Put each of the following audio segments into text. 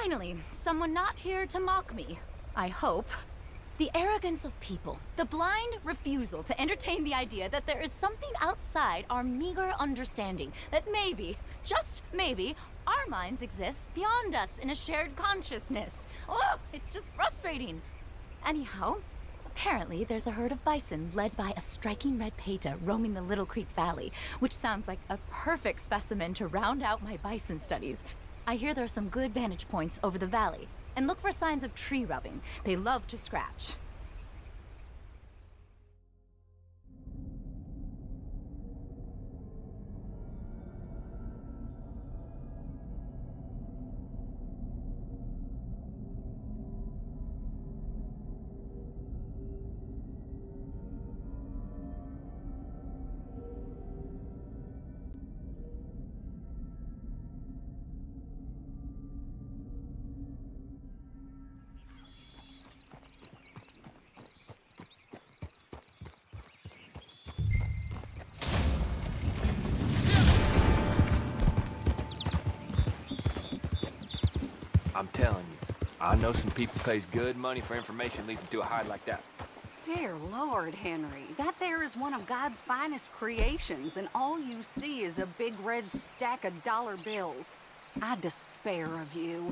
Finally, someone not here to mock me. I hope. The arrogance of people, the blind refusal to entertain the idea that there is something outside our meager understanding, that maybe, just maybe, our minds exist beyond us in a shared consciousness. Oh, it's just frustrating. Anyhow, apparently there's a herd of bison led by a striking red peta roaming the Little Creek Valley, which sounds like a perfect specimen to round out my bison studies. I hear there are some good vantage points over the valley. And look for signs of tree rubbing. They love to scratch. I'm telling you, I know some people pays good money for information leads them to a hide like that. Dear Lord, Henry, that there is one of God's finest creations, and all you see is a big red stack of dollar bills. I despair of you.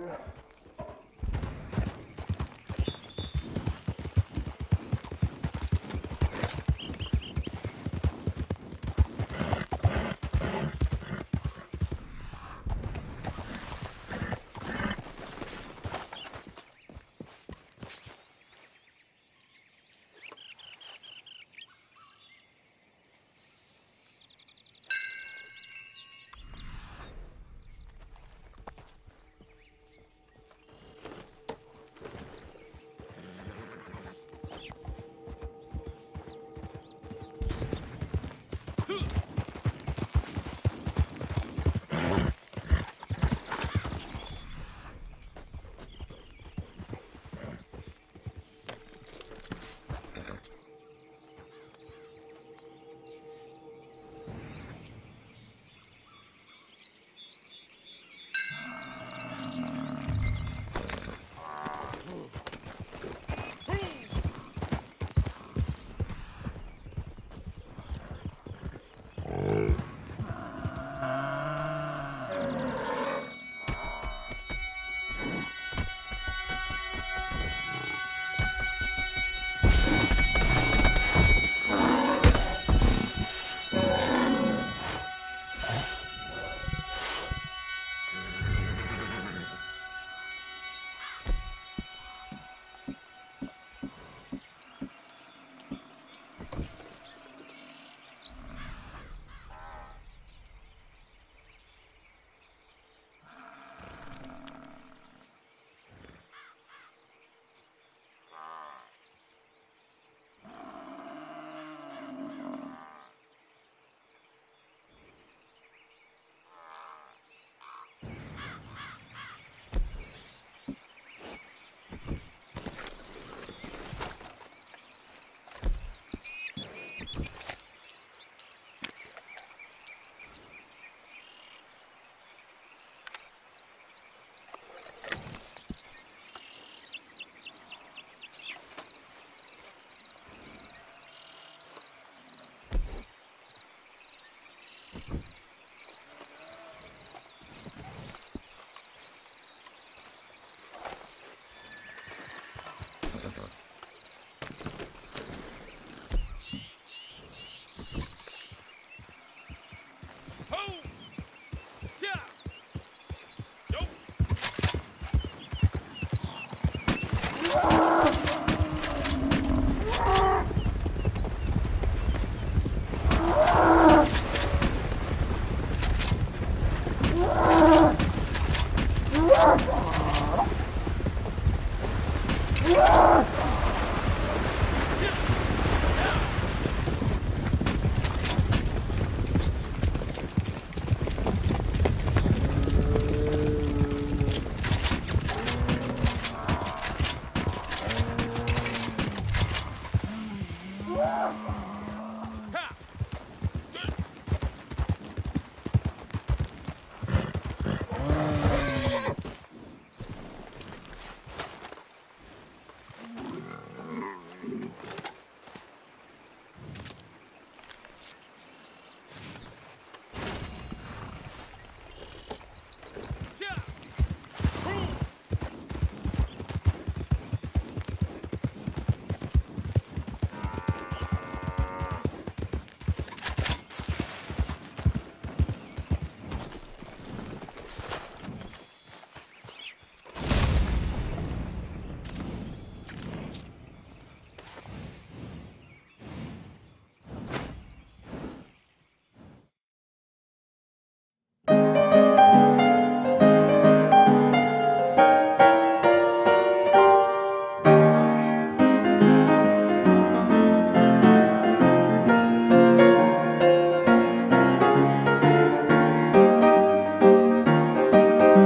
Yo!